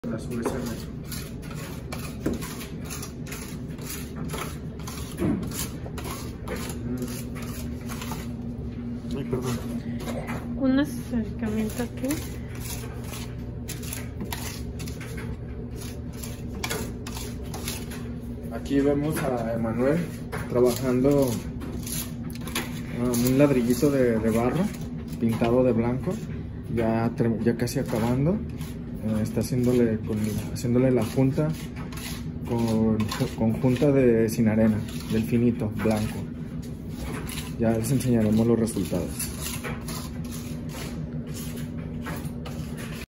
Las USB. Ay, perdón. Un acercamiento aquí. Aquí vemos a Emanuel trabajando un ladrillito de barro pintado de blanco, ya casi acabando. Está haciéndole la junta con junta sin arena, del finito blanco. Ya les enseñaremos los resultados.